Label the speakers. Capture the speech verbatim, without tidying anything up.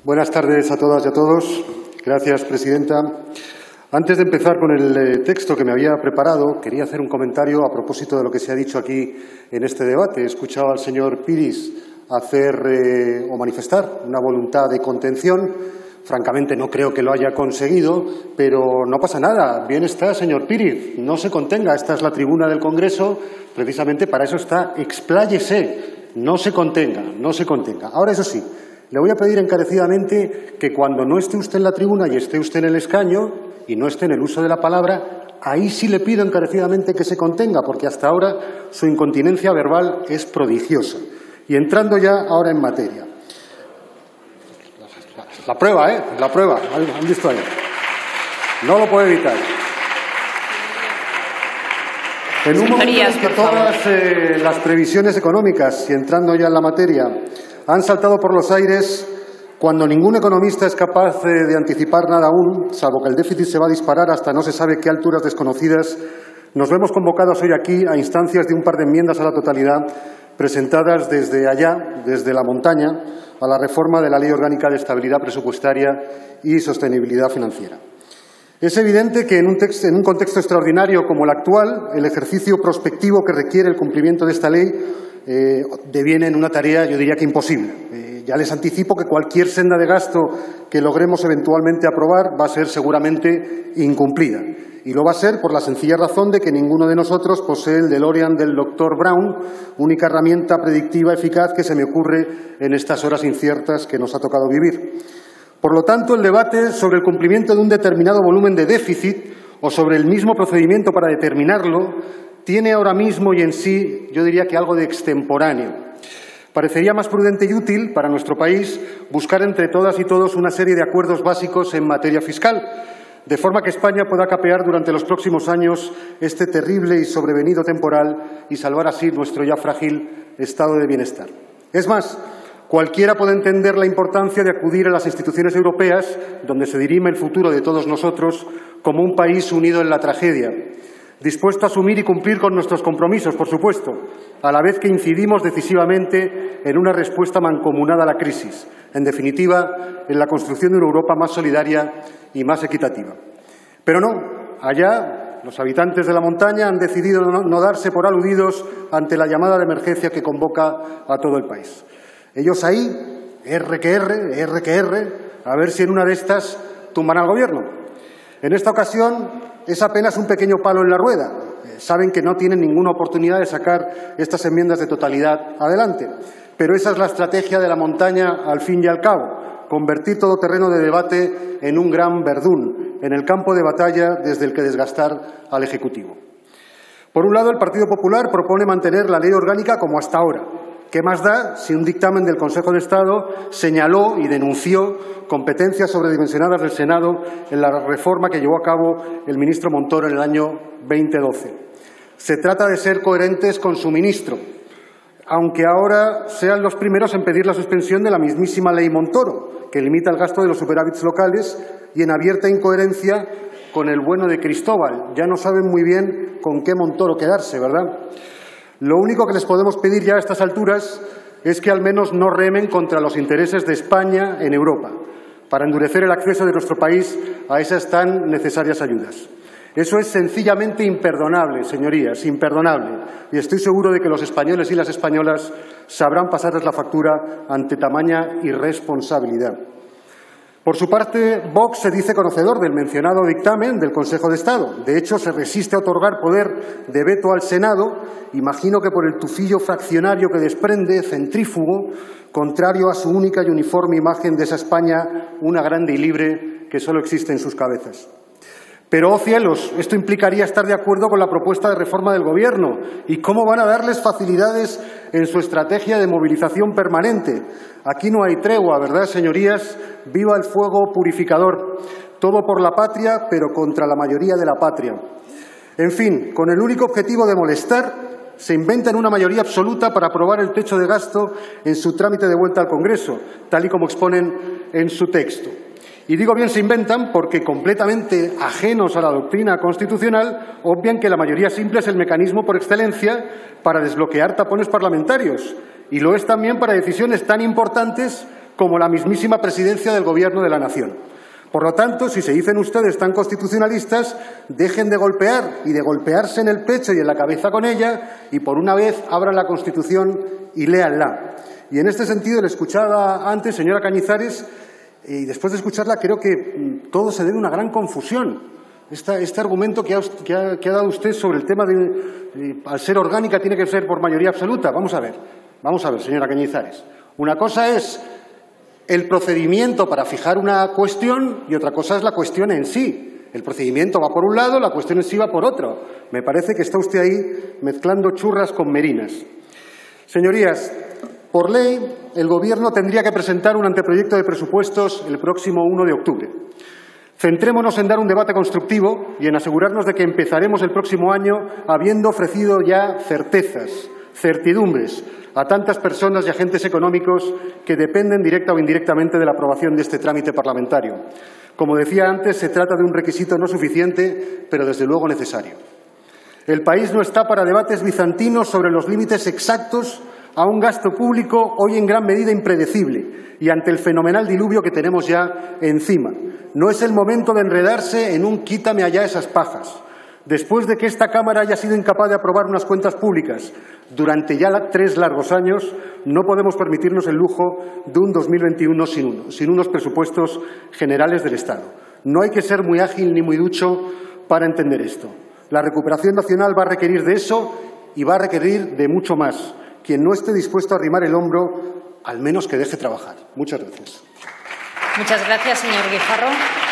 Speaker 1: Buenas tardes a todas y a todos. Gracias, presidenta. Antes de empezar con el eh, texto que me había preparado, quería hacer un comentario a propósito de lo que se ha dicho aquí en este debate. He escuchado al señor Piris hacer eh, o manifestar una voluntad de contención. Francamente, no creo que lo haya conseguido, pero no pasa nada. Bien está, señor Piris. No se contenga. Esta es la tribuna del Congreso. Precisamente para eso está. Expláyese. No se contenga. No se contenga. Ahora, eso sí, le voy a pedir encarecidamente que cuando no esté usted en la tribuna y esté usted en el escaño y no esté en el uso de la palabra, ahí sí le pido encarecidamente que se contenga, porque hasta ahora su incontinencia verbal es prodigiosa. Y entrando ya ahora en materia. La prueba, ¿eh? La prueba. ¿Han visto ahí? No lo puede evitar. En un momento en que todas eh, las previsiones económicas, y entrando ya en la materia, han saltado por los aires, cuando ningún economista es capaz eh, de anticipar nada aún, salvo que el déficit se va a disparar hasta no se sabe qué alturas desconocidas, nos vemos convocados hoy aquí a instancias de un par de enmiendas a la totalidad presentadas desde allá, desde la montaña, a la reforma de la Ley Orgánica de Estabilidad Presupuestaria y Sostenibilidad Financiera. Es evidente que en un, texto, en un contexto extraordinario como el actual, el ejercicio prospectivo que requiere el cumplimiento de esta ley eh, deviene en una tarea, yo diría que imposible. Eh, ya les anticipo que cualquier senda de gasto que logremos eventualmente aprobar va a ser seguramente incumplida. Y lo va a ser por la sencilla razón de que ninguno de nosotros posee el DeLorean del doctor Brown, única herramienta predictiva eficaz que se me ocurre en estas horas inciertas que nos ha tocado vivir. Por lo tanto, el debate sobre el cumplimiento de un determinado volumen de déficit o sobre el mismo procedimiento para determinarlo tiene ahora mismo y en sí, yo diría que algo de extemporáneo. Parecería más prudente y útil para nuestro país buscar entre todas y todos una serie de acuerdos básicos en materia fiscal, de forma que España pueda capear durante los próximos años este terrible y sobrevenido temporal y salvar así nuestro ya frágil estado de bienestar. Es más, cualquiera puede entender la importancia de acudir a las instituciones europeas, donde se dirime el futuro de todos nosotros, como un país unido en la tragedia, dispuesto a asumir y cumplir con nuestros compromisos, por supuesto, a la vez que incidimos decisivamente en una respuesta mancomunada a la crisis, en definitiva, en la construcción de una Europa más solidaria y más equitativa. Pero no, allá los habitantes de la montaña han decidido no, no darse por aludidos ante la llamada de emergencia que convoca a todo el país. Ellos ahí, R que R, R que R, a ver si en una de estas tumban al Gobierno. En esta ocasión es apenas un pequeño palo en la rueda. Saben que no tienen ninguna oportunidad de sacar estas enmiendas de totalidad adelante. Pero esa es la estrategia de la montaña al fin y al cabo, convertir todo terreno de debate en un gran verdún, en el campo de batalla desde el que desgastar al Ejecutivo. Por un lado, el Partido Popular propone mantener la ley orgánica como hasta ahora. ¿Qué más da si un dictamen del Consejo de Estado señaló y denunció competencias sobredimensionadas del Senado en la reforma que llevó a cabo el ministro Montoro en el año dos mil doce? Se trata de ser coherentes con su ministro, aunque ahora sean los primeros en pedir la suspensión de la mismísima ley Montoro, que limita el gasto de los superávits locales, y en abierta incoherencia con el bueno de Cristóbal. Ya no saben muy bien con qué Montoro quedarse, ¿verdad? Lo único que les podemos pedir ya a estas alturas es que al menos no remen contra los intereses de España en Europa, para endurecer el acceso de nuestro país a esas tan necesarias ayudas. Eso es sencillamente imperdonable, señorías, imperdonable. Y estoy seguro de que los españoles y las españolas sabrán pasarles la factura ante tamaña irresponsabilidad. Por su parte, Vox se dice conocedor del mencionado dictamen del Consejo de Estado. De hecho, se resiste a otorgar poder de veto al Senado, imagino que por el tufillo fraccionario que desprende, centrífugo, contrario a su única y uniforme imagen de esa España, una grande y libre que solo existe en sus cabezas. Pero, oh cielos, esto implicaría estar de acuerdo con la propuesta de reforma del Gobierno. ¿Y cómo van a darles facilidades en su estrategia de movilización permanente? Aquí no hay tregua, ¿verdad, señorías? Viva el fuego purificador. Todo por la patria, pero contra la mayoría de la patria. En fin, con el único objetivo de molestar, se inventan una mayoría absoluta para aprobar el techo de gasto en su trámite de vuelta al Congreso, tal y como exponen en su texto. Y digo bien se inventan porque, completamente ajenos a la doctrina constitucional, obvian que la mayoría simple es el mecanismo por excelencia para desbloquear tapones parlamentarios. Y lo es también para decisiones tan importantes como como la mismísima presidencia del Gobierno de la Nación. Por lo tanto, si se dicen ustedes tan constitucionalistas, dejen de golpear y de golpearse en el pecho y en la cabeza con ella y, por una vez, abran la Constitución y léanla. Y en este sentido, le escuchaba antes, señora Cañizares, y después de escucharla creo que todo se debe a una gran confusión. Esta, este argumento que ha, que, ha, que ha dado usted sobre el tema de, de, al ser orgánica, tiene que ser por mayoría absoluta. Vamos a ver, vamos a ver, señora Cañizares. Una cosa es el procedimiento para fijar una cuestión y otra cosa es la cuestión en sí. El procedimiento va por un lado, la cuestión en sí va por otro. Me parece que está usted ahí mezclando churras con merinas. Señorías, por ley, el Gobierno tendría que presentar un anteproyecto de presupuestos el próximo uno de octubre. Centrémonos en dar un debate constructivo y en asegurarnos de que empezaremos el próximo año habiendo ofrecido ya certezas, certidumbres a tantas personas y agentes económicos que dependen directa o indirectamente de la aprobación de este trámite parlamentario. Como decía antes, se trata de un requisito no suficiente, pero desde luego necesario. El país no está para debates bizantinos sobre los límites exactos a un gasto público hoy en gran medida impredecible y ante el fenomenal diluvio que tenemos ya encima. No es el momento de enredarse en un quítame allá esas pajas. Después de que esta Cámara haya sido incapaz de aprobar unas cuentas públicas durante ya tres largos años, no podemos permitirnos el lujo de un dos mil veintiuno sin, uno, sin unos presupuestos generales del Estado. No hay que ser muy ágil ni muy ducho para entender esto. La recuperación nacional va a requerir de eso y va a requerir de mucho más. Quien no esté dispuesto a arrimar el hombro, al menos que deje trabajar. Muchas gracias.
Speaker 2: Muchas gracias, señor Guijarro.